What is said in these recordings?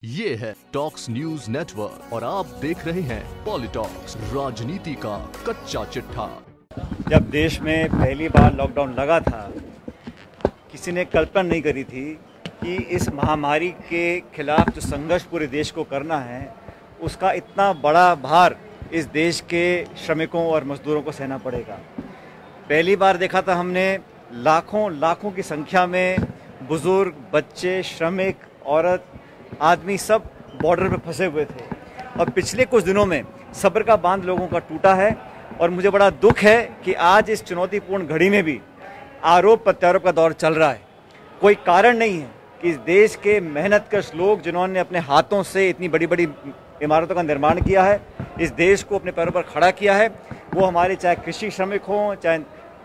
ये है talks news network और आप देख रहे हैं पॉलिटॉक्स, राजनीति का कच्चा चिट्ठा। जब देश में पहली बार लॉकडाउन लगा था, किसी ने कल्पना नहीं करी थी कि इस महामारी के खिलाफ जो संघर्ष पूरे देश को करना है, उसका इतना बड़ा भार इस देश के श्रमिकों और मजदूरों को सहना पड़ेगा। पहली बार देखा था हमने लाखों की संख्या में बुजुर्ग, बच्चे, श्रमिक, औरत, आदमी सब बॉर्डर पे फंसे हुए थे। और पिछले कुछ दिनों में सब्र का बांध लोगों का टूटा है और मुझे बड़ा दुख है कि आज इस चुनौतीपूर्ण घड़ी में भी आरोप प्रत्यारोप का दौर चल रहा है। कोई कारण नहीं है कि इस देश के मेहनतकश लोग, जिन्होंने अपने हाथों से इतनी बड़ी बड़ी इमारतों का निर्माण किया है, इस देश को अपने पैरों पर खड़ा किया है, वो हमारे चाहे कृषि श्रमिक हों, चाहे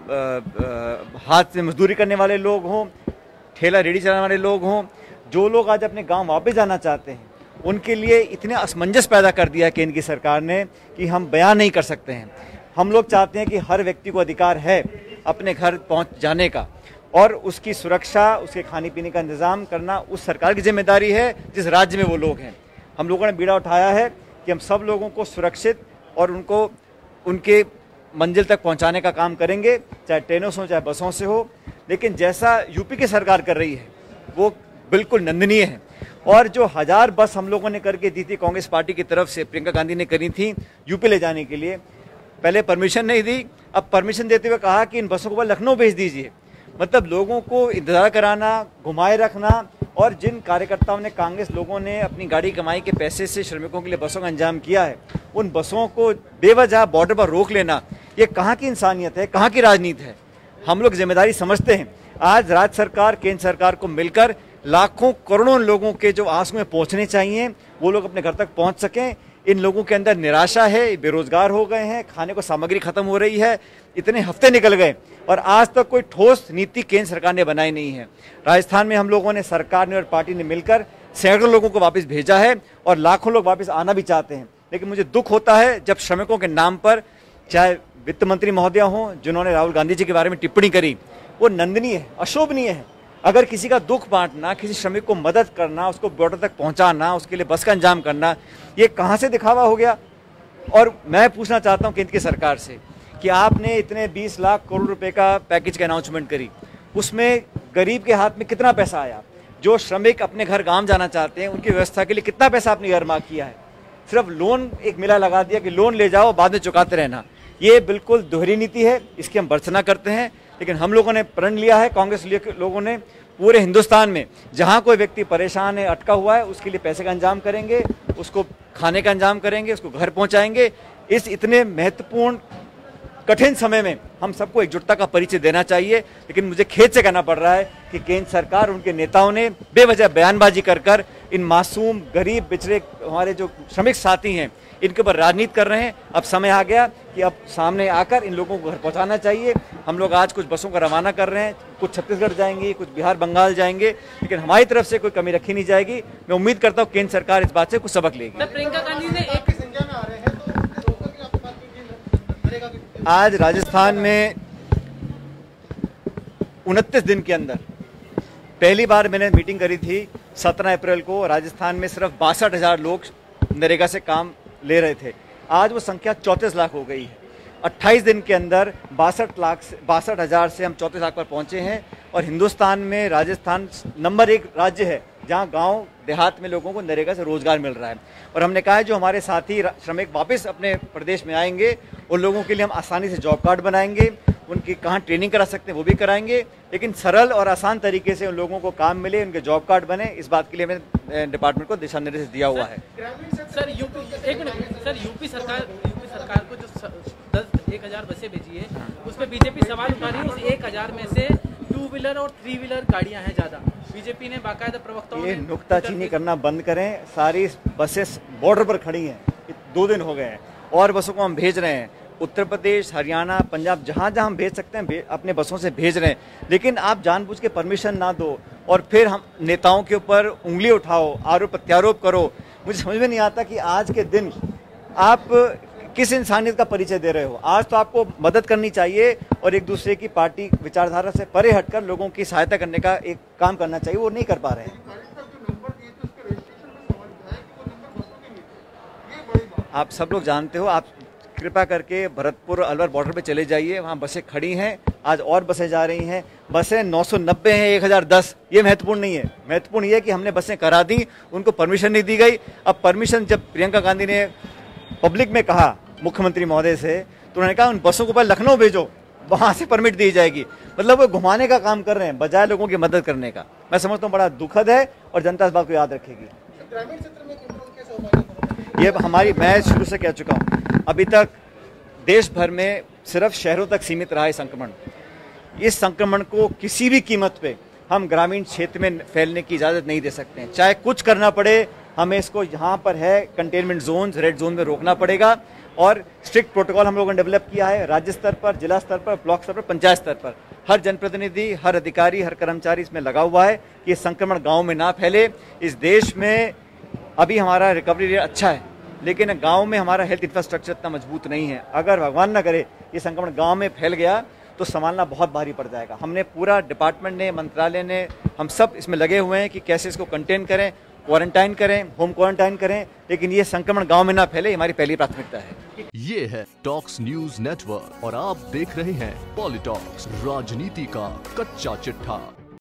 हाथ से मजदूरी करने वाले लोग हों, ठेला रेडी चलाने वाले लोग हों, जो लोग आज अपने गांव वापस जाना चाहते हैं, उनके लिए इतने असमंजस पैदा कर दिया है केंद्र की सरकार ने कि हम बयान नहीं कर सकते हैं। हम लोग चाहते हैं कि हर व्यक्ति को अधिकार है अपने घर पहुंच जाने का, और उसकी सुरक्षा, उसके खाने पीने का इंतजाम करना उस सरकार की जिम्मेदारी है जिस राज्य में वो लोग हैं। हम लोगों ने बीड़ा उठाया है कि हम सब लोगों को सुरक्षित और उनको उनके मंजिल तक पहुंचाने का काम करेंगे, चाहे ट्रेनों से हो चाहे बसों से हो। लेकिन जैसा यूपी की सरकार कर रही है वो बिल्कुल निंदनीय है। और जो 1000 बस हम लोगों ने करके दी थी कांग्रेस पार्टी की तरफ से, प्रियंका गांधी ने करी थी यूपी ले जाने के लिए, पहले परमिशन नहीं दी, अब परमिशन देते हुए कहा कि इन बसों को लखनऊ भेज दीजिए। मतलब लोगों को इंतजार कराना, घुमाए रखना। और जिन कार्यकर्ताओं ने, कांग्रेस लोगों ने अपनी गाड़ी कमाई के पैसे से श्रमिकों के लिए बसों का इंतजाम किया है, उन बसों को बेवजह बॉर्डर पर रोक लेना, ये कहाँ की इंसानियत है, कहाँ की राजनीति है? हम लोग जिम्मेदारी समझते हैं। आज राज्य सरकार, केंद्र सरकार को मिलकर लाखों करोड़ों लोगों के जो आंसू में पहुंचने चाहिए, वो लोग अपने घर तक पहुंच सकें। इन लोगों के अंदर निराशा है, बेरोजगार हो गए हैं, खाने को सामग्री खत्म हो रही है, इतने हफ्ते निकल गए और आज तक कोई ठोस नीति केंद्र सरकार ने बनाई नहीं है। राजस्थान में हम लोगों ने, सरकार ने और पार्टी ने मिलकर सैकड़ों लोगों को वापस भेजा है और लाखों लोग वापस आना भी चाहते हैं। लेकिन मुझे दुख होता है जब श्रमिकों के नाम पर, चाहे वित्त मंत्री महोदया हों जिन्होंने राहुल गांधी जी के बारे में टिप्पणी करी, वो निंदनीय है, अशोभनीय है। अगर किसी का दुख बांटना, किसी श्रमिक को मदद करना, उसको बॉर्डर तक पहुंचाना, उसके लिए बस का इंतजाम करना, ये कहां से दिखावा हो गया? और मैं पूछना चाहता हूं केंद्र की सरकार से कि आपने इतने 20 लाख करोड़ रुपए का पैकेज की अनाउंसमेंट करी, उसमें गरीब के हाथ में कितना पैसा आया? जो श्रमिक अपने घर गांव जाना चाहते हैं, उनकी व्यवस्था के लिए कितना पैसा आपने इरमार्क किया है? सिर्फ लोन एक मिला लगा दिया कि लोन ले जाओ, बाद में चुकाते रहना। ये बिल्कुल दोहरी नीति है, इसकी हम भर्त्सना करते हैं। लेकिन हम लोगों ने प्रण लिया है, कांग्रेस लोगों ने, पूरे हिंदुस्तान में जहां कोई व्यक्ति परेशान है, अटका हुआ है, उसके लिए पैसे का इंतजाम करेंगे, उसको खाने का इंतजाम करेंगे, उसको घर पहुंचाएंगे। इस इतने महत्वपूर्ण कठिन समय में हम सबको एकजुटता का परिचय देना चाहिए। लेकिन मुझे खेद से कहना पड़ रहा है कि केंद्र सरकार, उनके नेताओं ने बेवजह बयानबाजी कर इन मासूम, गरीब, बिछड़े हमारे जो श्रमिक साथी हैं, इनके ऊपर राजनीति कर रहे हैं। अब समय आ गया कि अब सामने आकर इन लोगों को घर पहुंचाना चाहिए। हम लोग आज कुछ बसों का रवाना कर रहे हैं, कुछ छत्तीसगढ़ जाएंगी, कुछ बिहार, बंगाल जाएंगे, लेकिन हमारी तरफ से कोई कमी रखी नहीं जाएगी। मैं उम्मीद करता हूँ केंद्र सरकार इस बात से कुछ सबक लेगी। प्रियंका गांधी ने आज राजस्थान में 29 दिन के अंदर पहली बार मैंने मीटिंग करी थी 17 अप्रैल को। राजस्थान में सिर्फ 62,000 लोग नरेगा से काम ले रहे थे, आज वो संख्या 34 लाख हो गई है। 28 दिन के अंदर 62,000 से हम 34 लाख पर पहुंचे हैं। और हिंदुस्तान में राजस्थान नंबर 1 राज्य है जहां गांव देहात में लोगों को नरेगा से रोजगार मिल रहा है। और हमने कहा है जो हमारे साथी श्रमिक वापस अपने प्रदेश में आएंगे, उन लोगों के लिए हम आसानी से जॉब कार्ड बनाएंगे, उनकी कहाँ ट्रेनिंग करा सकते हैं वो भी कराएंगे, लेकिन सरल और आसान तरीके से उन लोगों को काम मिले, उनके जॉब कार्ड बने, इस बात के लिए मैंने डिपार्टमेंट को दिशा निर्देश दिया हुआ है। सर यूपी सरकार को जो 10,000 बसें भेजी है, उस पर बीजेपी सवाल उठा रही है। उस 1000 में से 2 व्हीलर और 3 व्हीलर गाड़ियां हैं ज्यादा। बीजेपी ने बाकायदा प्रवक्ताओं ने नुक्ताचीनी करना बंद करें। सारी बसेस बॉर्डर पर खड़ी हैं, 2 दिन हो गए हैं, और बसों को हम भेज रहे हैं। उत्तर प्रदेश, हरियाणा, पंजाब, जहाँ जहाँ हम भेज सकते हैं अपने बसों से भेज रहे हैं। लेकिन आप जानबूझ के परमिशन ना दो और फिर हम नेताओं के ऊपर उंगली उठाओ, आरोप प्रत्यारोप करो। मुझे समझ में नहीं आता कि आज के दिन आप किस इंसानियत का परिचय दे रहे हो। आज तो आपको मदद करनी चाहिए और एक दूसरे की पार्टी विचारधारा से परे हटकर लोगों की सहायता करने का एक काम करना चाहिए, वो नहीं कर पा रहे हैं। आप सब लोग जानते हो, आप कृपा करके भरतपुर अलवर बॉर्डर पे चले जाइए, वहाँ बसें खड़ी हैं, आज और बसें जा रही हैं। बसें 990 हैं, 1010, ये महत्वपूर्ण नहीं है। महत्वपूर्ण ये है कि हमने बसें करा दी, उनको परमिशन नहीं दी गई। अब परमिशन जब प्रियंका गांधी ने पब्लिक में कहा मुख्यमंत्री महोदय से, तो उन्होंने कहा उन बसों को पहले लखनऊ भेजो, वहाँ से परमिट दी जाएगी। मतलब वो घुमाने का काम कर रहे हैं बजाय लोगों की मदद करने का। मैं समझता हूँ बड़ा दुखद है और जनता इस बात को याद रखेगी। ये हमारी, मैं शुरू से कह चुका हूँ, अभी तक देश भर में सिर्फ शहरों तक सीमित रहा है संक्रमण। इस संक्रमण को किसी भी कीमत पे हम ग्रामीण क्षेत्र में फैलने की इजाज़त नहीं दे सकते हैं। चाहे कुछ करना पड़े, हमें इसको यहाँ पर है कंटेनमेंट जोन, रेड जोन में रोकना पड़ेगा। और स्ट्रिक्ट प्रोटोकॉल हम लोगों ने डेवलप किया है राज्य स्तर पर, जिला स्तर पर, ब्लॉक स्तर पर, पंचायत स्तर पर। हर जनप्रतिनिधि, हर अधिकारी, हर कर्मचारी इसमें लगा हुआ है कि संक्रमण गाँव में ना फैले। इस देश में अभी हमारा रिकवरी रेट अच्छा है, लेकिन गांव में हमारा हेल्थ इंफ्रास्ट्रक्चर इतना मजबूत नहीं है। अगर भगवान न करे ये संक्रमण गांव में फैल गया तो संभालना बहुत भारी पड़ जाएगा। हमने पूरा डिपार्टमेंट ने, मंत्रालय ने, हम सब इसमें लगे हुए हैं कि कैसे इसको कंटेन करें, क्वारंटाइन करें, होम क्वारंटाइन करें, लेकिन ये संक्रमण गांव में ना फैले, हमारी पहली प्राथमिकता है। ये है टॉक्स न्यूज नेटवर्क और आप देख रहे हैं पॉलिटॉक्स, राजनीति का कच्चा चिट्ठा।